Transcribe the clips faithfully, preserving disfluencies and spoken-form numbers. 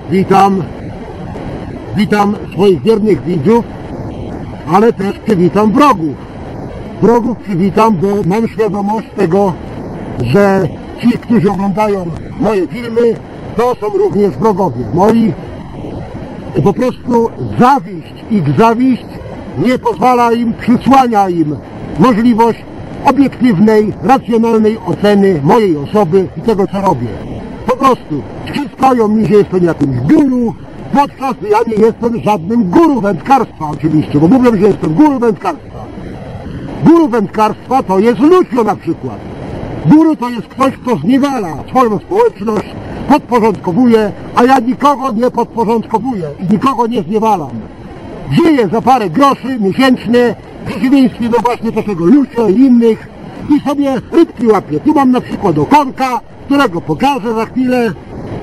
witam, witam swoich wiernych widzów, ale też przywitam wrogów. Wrogów przywitam, bo mam świadomość tego, że ci, którzy oglądają moje filmy, to są również wrogowie moi. Po prostu zawiść, ich zawiść nie pozwala im, przysłania im możliwość obiektywnej, racjonalnej oceny mojej osoby i tego, co robię. Po prostu wciskają mi, że jestem jakimś guru, podczas ja nie jestem żadnym guru wędkarstwa oczywiście, bo mówią, że jestem guru wędkarstwa. Guru wędkarstwa to jest Lucio na przykład. Guru to jest ktoś, kto zniewala swoją społeczność, podporządkowuje, a ja nikogo nie podporządkowuję i nikogo nie zniewalam. Żyję za parę groszy miesięcznie, w przeciwieństwie do właśnie takiego Lucio i innych, i sobie rybki łapię. Tu mam na przykład okonka, którego pokażę za chwilę.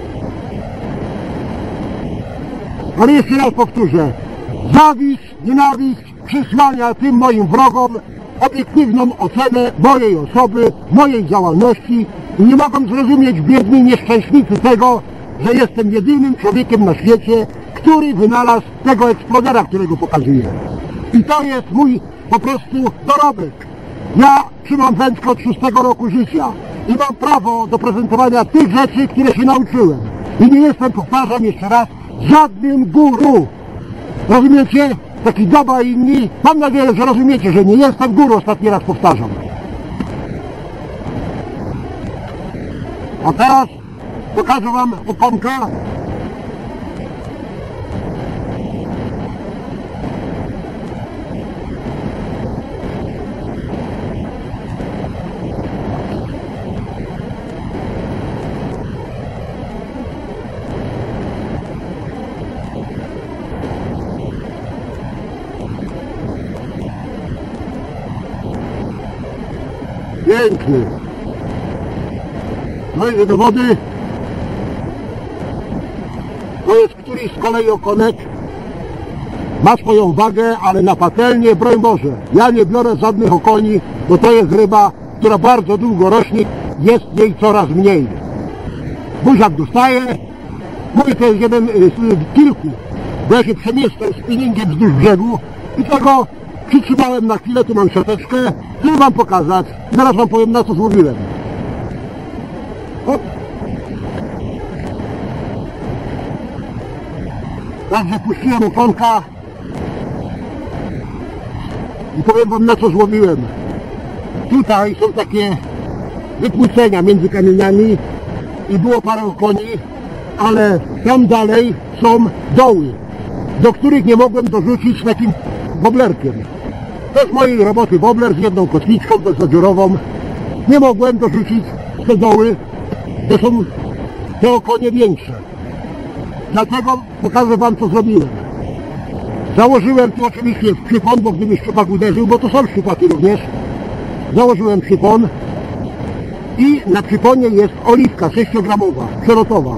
Ale jeszcze raz powtórzę, zawiść, nienawiść przysłania tym moim wrogom obiektywną ocenę mojej osoby, mojej działalności i nie mogą zrozumieć biedni nieszczęśnicy tego, że jestem jedynym człowiekiem na świecie, który wynalazł tego eksplodera, którego pokazuję. I to jest mój po prostu dorobek. Ja trzymam wędkę od szóstego roku życia i mam prawo do prezentowania tych rzeczy, które się nauczyłem. I nie jestem, powtarzam jeszcze raz, żadnym guru. Rozumiecie? Taki Doba i inni. Mam nadzieję, że rozumiecie, że nie jestem guru, ostatni raz powtarzam. A teraz pokażę wam okonka. Piękny. No i do wody. To jest któryś z kolei okonek. Ma swoją wagę, ale na patelnię, broń Boże. Ja nie biorę żadnych okoni, bo to jest ryba, która bardzo długo rośnie. Jest jej coraz mniej. Buziak dostaje. Mówię, to jest jeden z kilku. Bo ja się przemieszczam spinningiem wzdłuż brzegu i tego przytrzymałem na chwilę, tu mam siateczkę, żeby wam pokazać. Zaraz wam powiem, na co złowiłem. Hop. Także puściłem okonka i powiem wam, na co złowiłem. Tutaj są takie wypłucenia między kamieniami i było parę okoni, ale tam dalej są doły, do których nie mogłem dorzucić takim woblerkiem. To z mojej roboty wobler z jedną kotwiczką bezzadziorową. Nie mogłem dorzucić te doły, to są te okonie większe. Dlatego pokażę wam, co zrobiłem. Założyłem tu oczywiście szczypon, bo gdyby szczupak uderzył, bo to są szczupaki również. Założyłem szczypon i na szczyponie jest oliwka sześciogramowa, przelotowa.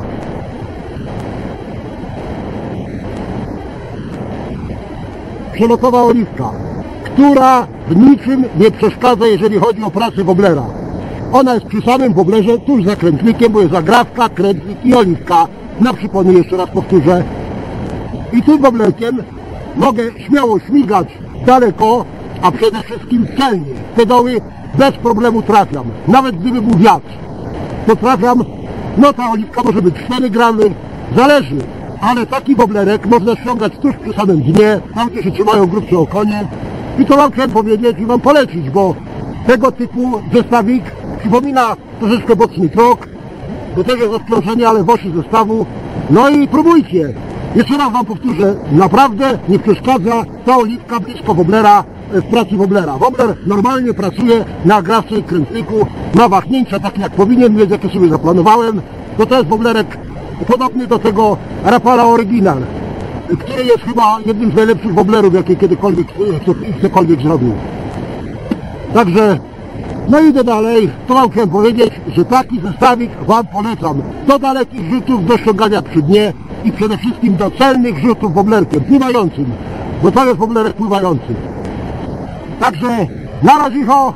Przelotowa oliwka, która w niczym nie przeszkadza, jeżeli chodzi o pracę woblera. Ona jest przy samym woblerze, tuż za krętlikiem, bo jest zagrawka, krętlik i oliwka. Na przypomnę, jeszcze raz powtórzę. I tym woblerkiem mogę śmiało śmigać daleko, a przede wszystkim celnie. Te doły bez problemu trafiam. Nawet gdyby był wiatr, to trafiam. No ta oliwka może być cztery gramy, zależy. Ale taki woblerek można ściągać tuż przy samym dnie, tam gdzie się trzymają grubsze okonie. I to wam chciałem powiedzieć i wam polecić, bo tego typu zestawik przypomina troszeczkę boczny trok. To też jest odkrążenie, ale w osi zestawu. No i próbujcie. Jeszcze raz wam powtórzę, naprawdę nie przeszkadza ta oliwka blisko woblera w pracy woblera. Wobler normalnie pracuje na agrawce i krętliku, ma wahnięcia takie jak powinien mieć, jakie sobie zaplanowałem. To to jest woblerek podobny do tego Rapala Original, który jest chyba jednym z najlepszych woblerów, jakie kiedykolwiek ktokolwiek zrobił. Także, no idę dalej, to wam chciałem powiedzieć, że taki zestawik wam polecam do dalekich rzutów, do ściągania przy dnie i przede wszystkim do celnych rzutów woblerkiem, pływającym, bo to jest woblerek pływający. Także, na razicho.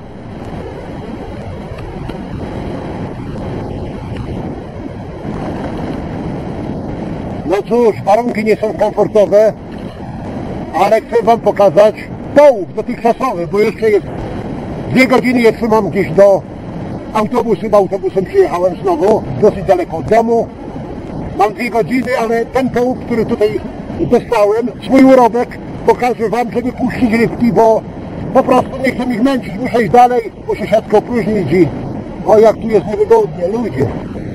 No cóż, warunki nie są komfortowe, ale chcę wam pokazać połów dotychczasowy, bo jeszcze jest dwie godziny jeszcze mam gdzieś do autobusu, bo autobusem przyjechałem znowu, dosyć daleko od domu. Mam dwie godziny, ale ten połów, który tutaj dostałem, swój urobek, pokażę wam, żeby puścić rybki, bo po prostu nie chcę ich męczyć, muszę iść dalej, muszę siatkę opróżnić i o jak tu jest niewygodnie, ludzie.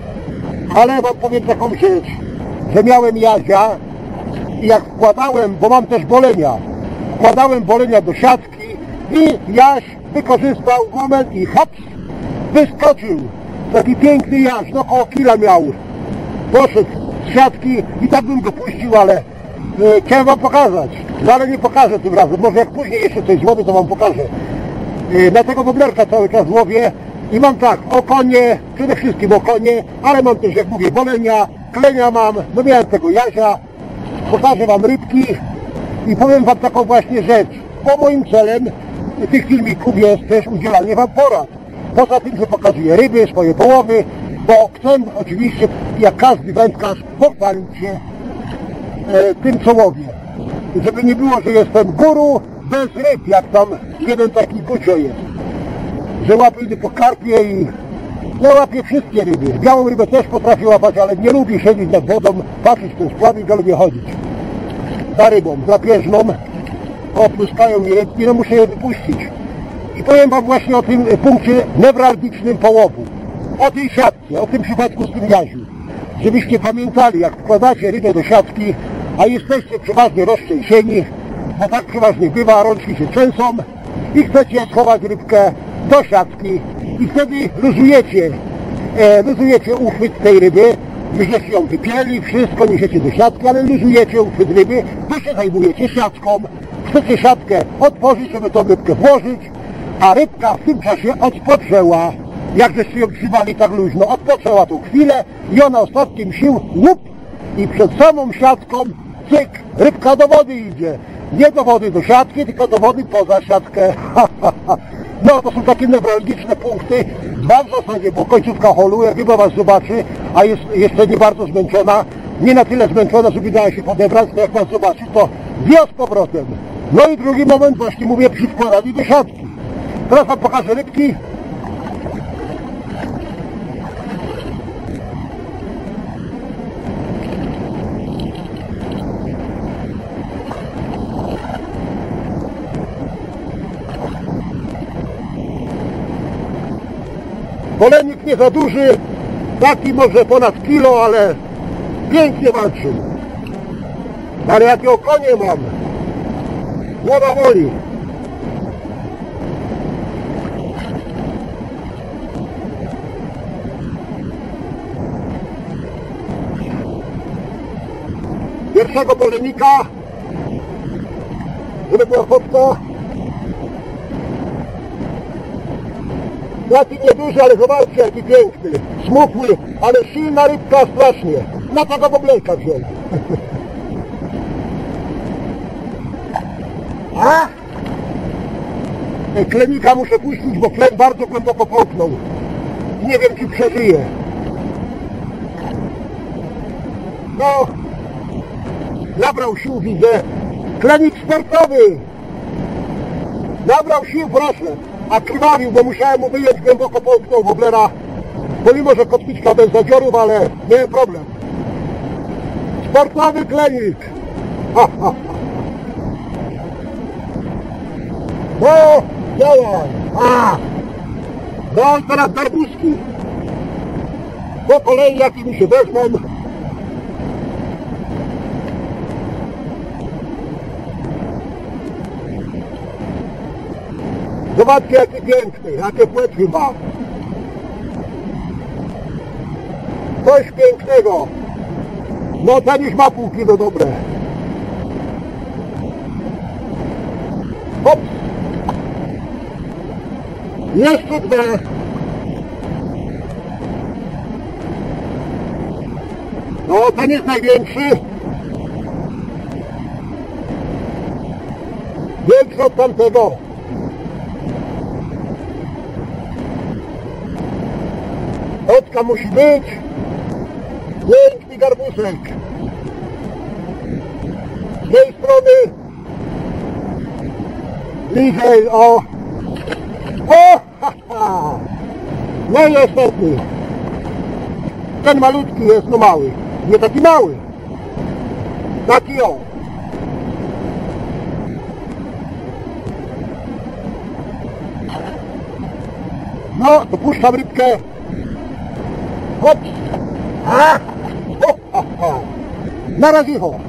Ale wam powiem taką rzecz, że miałem jazia i jak wkładałem, bo mam też bolenia, wkładałem bolenia do siatki i jaś wykorzystał moment i hops, wyskoczył. Taki piękny jaś, no około kila miał. Poszedł z siatki i tak bym go puścił, ale e, chciałem wam pokazać. No ale nie pokażę tym razem, może jak później jeszcze coś złowię, to wam pokażę. E, dlatego woblerka cały czas łowię i mam tak, okonie, przede wszystkim okonie, ale mam też, jak mówię, bolenia, klenia mam, no miałem tego jazia. Pokażę wam rybki i powiem wam taką właśnie rzecz. Bo moim celem tych filmików jest też udzielanie wam porad. Poza tym, że pokazuję ryby, swoje połowy, bo chcę oczywiście, jak każdy wędkarz, pochwalić się e, tym, co łowię. Żeby nie było, że jestem guru bez ryb, jak tam jeden taki gucio jest. Że łapię po karpie i ja łapię wszystkie ryby. Białą rybę też potrafię łapać, ale nie lubię siedzieć nad wodą, patrzeć w ten spławik, ja lubię chodzić. Za rybą drapieżną, opluskają mi rybki, no muszę je wypuścić. I powiem wam właśnie o tym punkcie newralgicznym połowu. O tej siatce, o tym przypadku z tym jaziu. Żebyście pamiętali, jak wkładacie rybę do siatki, a jesteście przeważnie roztrzęsieni, bo tak przeważnie bywa, rączki się trzęsą i chcecie schować rybkę do siatki i wtedy luzujecie, e, luzujecie uchwyt tej ryby, żeście ją wypieli, wszystko niesiecie do siatki, ale luzujecie uchwyt ryby, wy się zajmujecie siatką, chcecie siatkę otworzyć, żeby tą rybkę włożyć, a rybka w tym czasie odpoczęła. Jak żeście ją trzymali tak luźno, odpoczęła tą chwilę i ona ostatnim sił łup i przed samą siatką cyk, rybka do wody idzie. Nie do wody do siatki, tylko do wody poza siatkę. No to są takie newralgiczne punkty, dwa w zasadzie, bo końcówka holu, jak ryba was zobaczy, a jest jeszcze nie bardzo zmęczona, nie na tyle zmęczona, żeby dała się podebrać, to jak was zobaczy, to wie z powrotem. No i drugi moment, właśnie mówię, przy wkładaniu do siatki. Teraz wam pokażę rybki. Bolenik nie za duży, taki może ponad kilo, ale pięknie walczy. Ale jakie okonie mam, głowa boli. Pierwszego bolenika, żeby była fotka. Taki nieduży, ale zobaczcie jaki piękny, smukły, ale silna rybka strasznie. Na tego boblerka wziąłem. A? Klenika muszę puścić, bo klen bardzo głęboko połknął. Nie wiem czy przeżyje. No, nabrał sił, widzę. Klenik sportowy. Nabrał sił, proszę. A krwawił, bo musiałem mu wyjąć, głęboko połknął woblera. Pomimo, że kotwiczka bez zadziorów, ale nie problem. Sportowy klenik. Ha, ha, ha. No, działaj. A. No, teraz darbuski. Po kolei, jakie mi się wezmą. Zobaczcie jaki piękny, jakie płetwy ma. Coś pięknego. No ten już ma pół kilo dobre. Hop. Jeszcze dwa. No ten jest największy. Większy od tamtego. Oczka musi być. Piękny garbusek. strony. Bliżej, o! O! Ha, ha. No i ostatni. Ten malutki jest, no mały. Nie taki mały. Taki o. No, to puszczam rybkę. Hop! A! O, ha, ha. Na razie ho.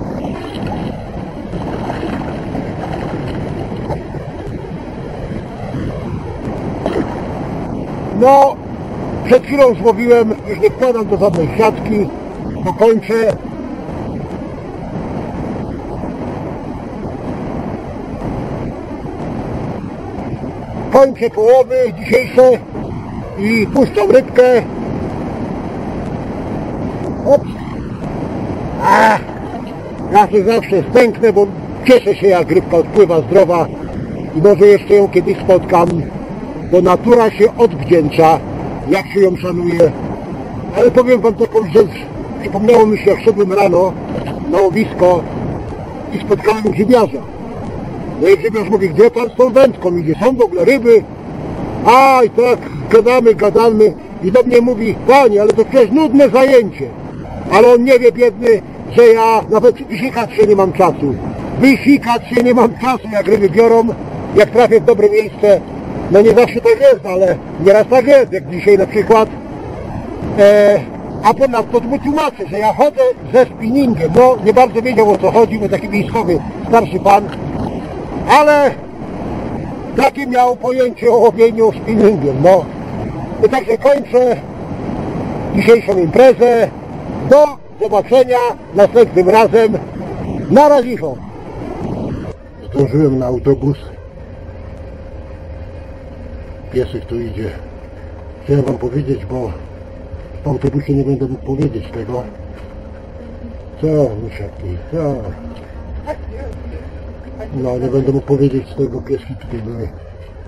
No, przed chwilą złowiłem, już nie wkładam do żadnej siatki, dokończę. Kończę połowy dzisiejsze i puszczam rybkę. Hop. A, ja się zawsze stęknę, bo cieszę się, jak rybka odpływa zdrowa i może jeszcze ją kiedyś spotkam, bo natura się odwdzięcza, jak się ją szanuje. Ale powiem wam taką rzecz, przypomniało mi się, jak szedłem rano na łowisko i spotkałem grzybiarza. No i grzybiarz mówi, gdzie pan z tą wędką idzie? Są w ogóle ryby? A i tak gadamy, gadamy i do mnie mówi, panie, ale to przecież nudne zajęcie. Ale on nie wie, biedny, że ja nawet wysikać się nie mam czasu. Wysikać się nie mam czasu, jak ryby biorą, jak trafię w dobre miejsce. No nie zawsze tak jest, ale nieraz tak jest, jak dzisiaj na przykład. E, a ponadto mu tłumaczę, że ja chodzę ze spinningiem. No nie bardzo wiedział, o co chodzi, bo taki miejscowy starszy pan. Ale takie miał pojęcie o łowieniu spinningiem. No i także kończę dzisiejszą imprezę. Do zobaczenia następnym razem. Na razie. Zdążyłem na autobus. Piesek tu idzie. Chciałem wam powiedzieć, bo w autobusie nie będę mógł powiedzieć tego. Co, misiaki, co? No, nie będę mógł powiedzieć z tego, pieski tutaj były. E,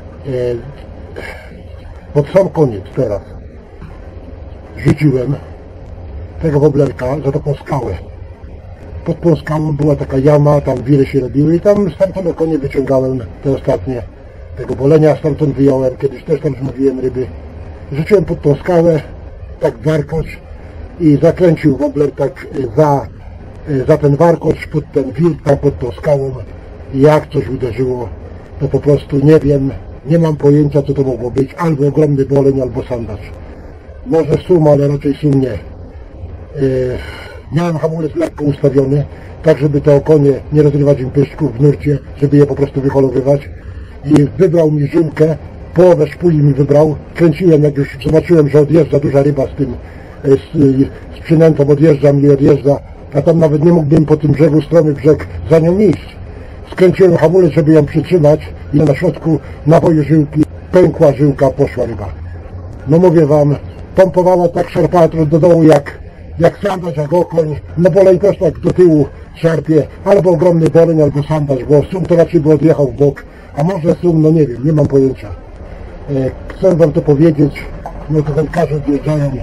pod sam koniec teraz rzuciłem tego woblerka za taką skałę. Pod tą skałą była taka jama, tam wiry się robiły i tam stamtąd na konie wyciągałem te ostatnie tego bolenia, stamtąd wyjąłem, kiedyś też tam zmówiłem ryby. Rzuciłem pod tą skałę, tak warkosz i zakręcił wobler tak za, za ten warkosz, pod ten wir, tam pod tą skałą. I jak coś uderzyło, to po prostu nie wiem, nie mam pojęcia, co to mogło być. Albo ogromny boleń, albo sandacz. Może sum, ale raczej sum nie. Yy, miałem hamulec lekko ustawiony, tak żeby te okonie nie rozrywać im pyszczków w nurcie, żeby je po prostu wyholowywać. I wybrał mi żyłkę, połowę szpuli mi wybrał, kręciłem, jak już zobaczyłem, że odjeżdża duża ryba z tym, z, z przynętą, odjeżdża mi, odjeżdża, a tam nawet nie mógłbym po tym brzegu, stromy brzeg, za nią iść. Skręciłem hamulec, żeby ją przytrzymać i na środku naboju żyłki pękła żyłka, poszła ryba. No mówię wam, pompowała tak, szarpała do dołu jak, jak sandacz, jak okoń, no boleń też tak do tyłu szarpie, albo ogromny boleń, albo sandacz, bo sum to raczej by odjechał w bok, a może sum, no nie wiem, nie mam pojęcia. E, chcę wam to powiedzieć, no to wędkarze odjeżdżają. E,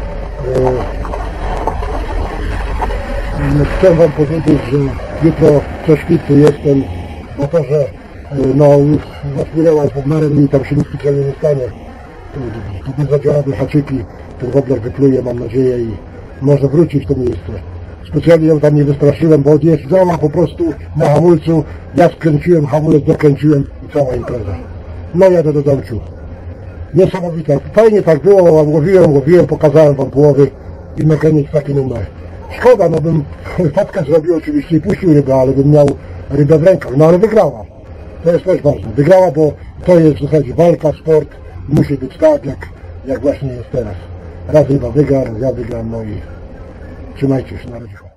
chcę wam powiedzieć, że jutro co świtu jestem, bo to, że no zapłynęła z woblerem i tam się nic specjalnie nie stanie. To, to bez zadziałały haczyki, ten wobler wypluje, mam nadzieję, i może wrócić w to miejsce. Specjalnie ją tam nie wystraszyłem, bo odjeżdżała po prostu na hamulcu, ja skręciłem hamulec, dokręciłem i cała impreza. No jadę do domciu. Niesamowite, fajnie tak było, łowiłem, łowiłem, pokazałem wam połowy i na koniec taki numer. Szkoda, no bym fotkę zrobił oczywiście i puścił rybę, ale bym miał rybę w rękach, no ale wygrała. To jest też ważne. Wygrała, bo to jest w zasadzie walka, sport, musi być tak, jak, jak właśnie jest teraz. Raz ryba wygra, raz ja wygram, no i trzymajcie się, na razie.